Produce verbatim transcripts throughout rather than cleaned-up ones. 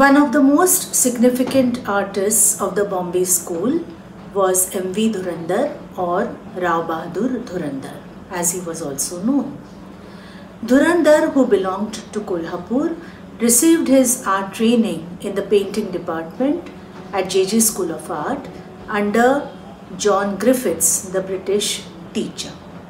One of the most significant artists of the Bombay School was M V Dhurandhar, or Rao Bahadur Dhurandhar, as he was also known. Dhurandhar, who belonged to Kolhapur, received his art training in the painting department at J J School of Art under John Griffiths, the British teacher.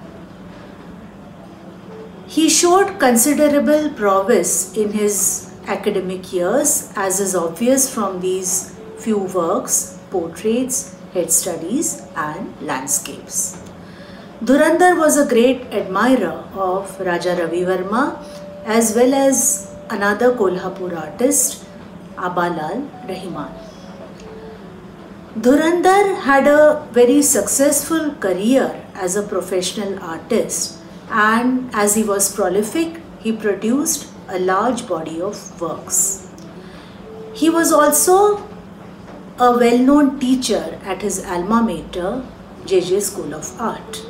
He showed considerable prowess in his academic years, as is obvious from these few works, portraits, head studies and landscapes. Dhurandhar was a great admirer of Raja Ravi Verma as well as another Kolhapur artist, Abalal Rahiman. Dhurandhar had a very successful career as a professional artist, and as he was prolific, he produced a large body of works. He was also a well-known teacher at his alma mater, J J School of Art.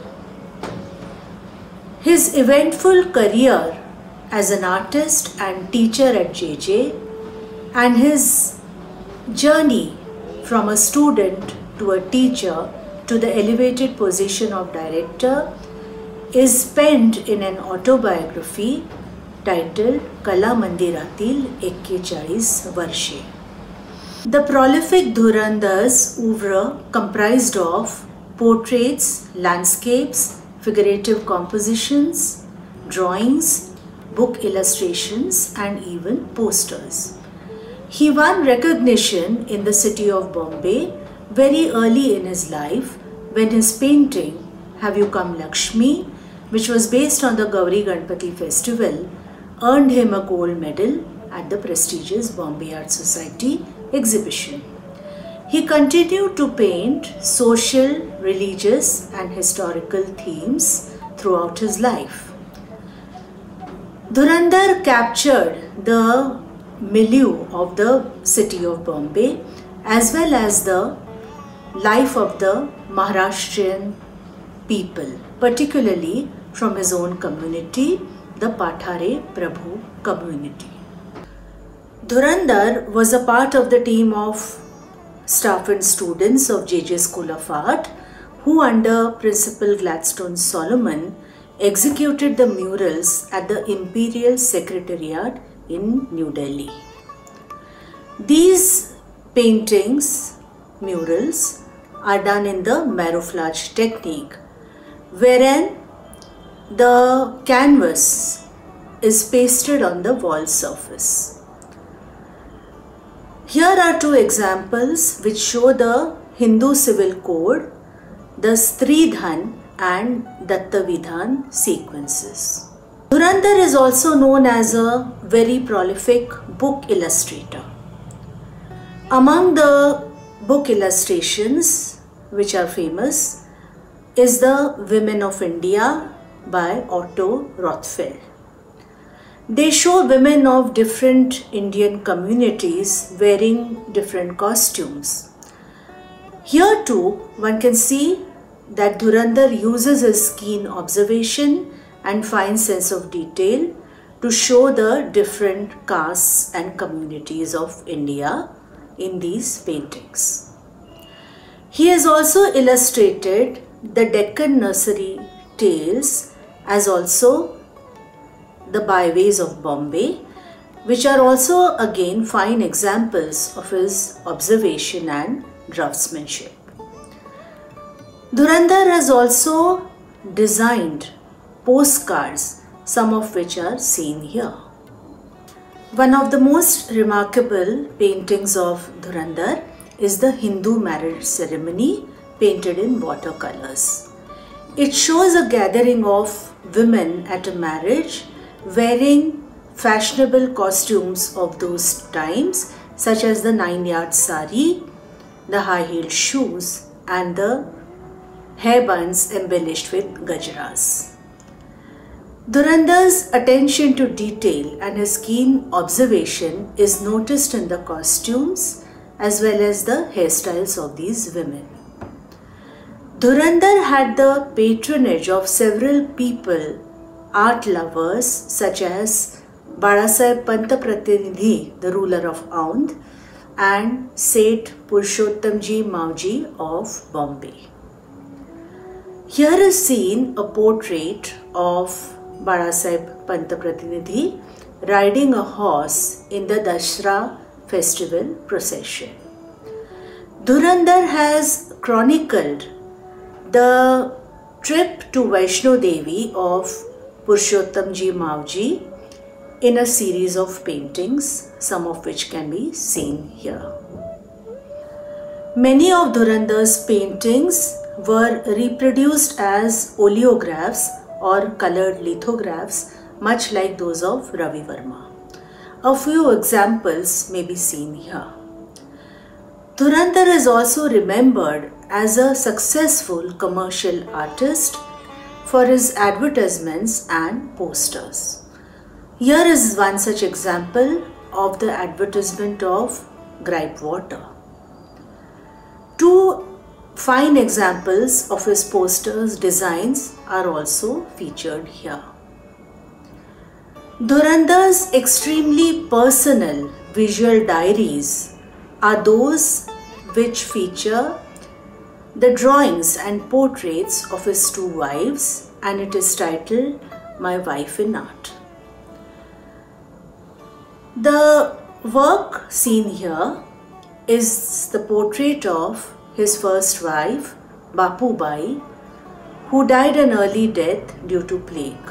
His eventful career as an artist and teacher at J J and his journey from a student to a teacher to the elevated position of director is penned in an autobiography titled Kala Mandiratil Ekkechaळीस Varshe. The prolific Dhurandhar's oeuvre comprised of portraits, landscapes, figurative compositions, drawings, book illustrations and even posters. He won recognition in the city of Bombay very early in his life when his painting Have You Come Lakshmi, which was based on the Gauri Ganpati festival, earned him a gold medal at the prestigious Bombay Art Society exhibition. He continued to paint social, religious and historical themes throughout his life. Dhurandhar captured the milieu of the city of Bombay as well as the life of the Maharashtrian people, particularly from his own community, the Pathare Prabhu community. Dhurandhar was a part of the team of staff and students of J J School of Art who, under Principal Gladstone Solomon, executed the murals at the Imperial Secretariat in New Delhi. These paintings, murals, are done in the maroflage technique, wherein the canvas is pasted on the wall surface. Here are two examples which show the Hindu civil code, the Stridhan and Dattavidhan sequences. Dhurandhar is also known as a very prolific book illustrator. Among the book illustrations which are famous is the Women of India by Otto Rothfeld. They show women of different Indian communities wearing different costumes. Here too, one can see that Dhurandhar uses his keen observation and fine sense of detail to show the different castes and communities of India in these paintings. He has also illustrated the Deccan Nursery Tales as also the Byways of Bombay, which are also again fine examples of his observation and draftsmanship. Dhurandhar has also designed postcards, some of which are seen here. One of the most remarkable paintings of Dhurandhar is the Hindu marriage ceremony painted in watercolors. It shows a gathering of women at a marriage wearing fashionable costumes of those times, such as the nine-yard sari, the high-heeled shoes and the hairbands embellished with gajras. Dhurandhar's attention to detail and his keen observation is noticed in the costumes as well as the hairstyles of these women. Dhurandhar had the patronage of several people, art lovers such as Balasaheb Pant Pratinidhi, the ruler of Aundh, and Seth Purushottamji Mauji of Bombay. Here is seen a portrait of Balasaheb Pant Pratinidhi riding a horse in the Dashera festival procession. Dhurandhar has chronicled the trip to Vaishno Devi of Purushottamji Mauji in a series of paintings, some of which can be seen here. Many of Dhurandhar's paintings were reproduced as oleographs or colored lithographs, much like those of Ravi Verma. A few examples may be seen here. Dhurandhar is also remembered as a successful commercial artist for his advertisements and posters. Here is one such example of the advertisement of Gripe Water. Two fine examples of his posters' designs are also featured here. Dhurandhar's extremely personal visual diaries are those which feature the drawings and portraits of his two wives, and it is titled My Wife in Art. The work seen here is the portrait of his first wife, Bapu Bai, who died an early death due to plague.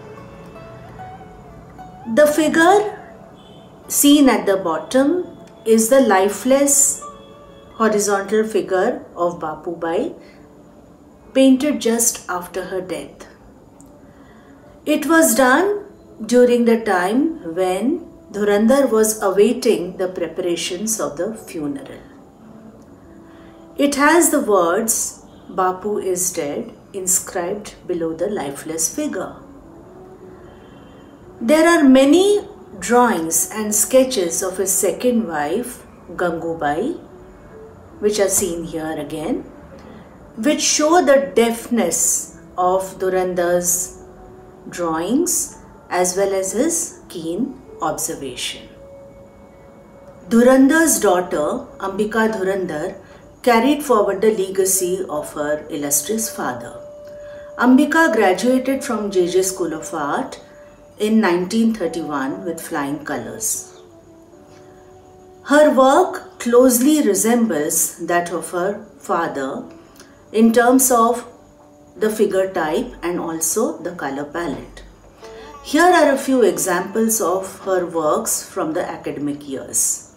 The figure seen at the bottom is the lifeless horizontal figure of Bapu Bai, painted just after her death. It was done during the time when Dhurandhar was awaiting the preparations of the funeral. It has the words "Bapu is dead" inscribed below the lifeless figure. There are many drawings and sketches of his second wife, Gangubai, which are seen here again, which show the deftness of Dhurandhar's drawings as well as his keen observation. Dhurandhar's daughter, Ambika Dhurandhar, carried forward the legacy of her illustrious father. Ambika graduated from J J School of Art in nineteen thirty-one with flying colours. Her work closely resembles that of her father in terms of the figure type and also the colour palette. Here are a few examples of her works from the academic years.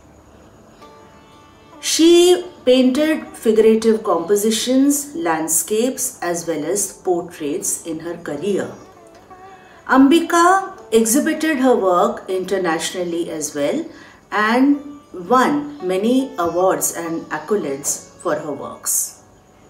She painted figurative compositions, landscapes as well as portraits in her career. Ambika exhibited her work internationally as well and won many awards and accolades for her works.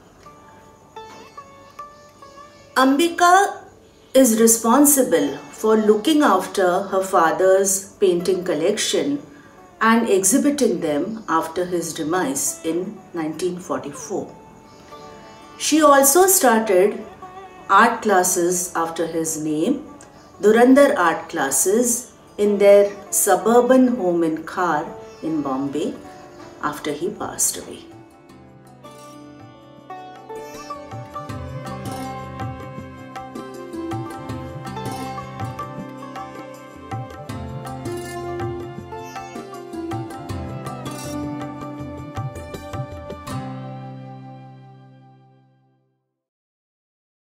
Ambika is responsible for looking after her father's painting collection and exhibiting them after his demise in nineteen forty-four. She also started art classes after his name, Dhurandhar Art Classes, in their suburban home in Khar in Bombay after he passed away.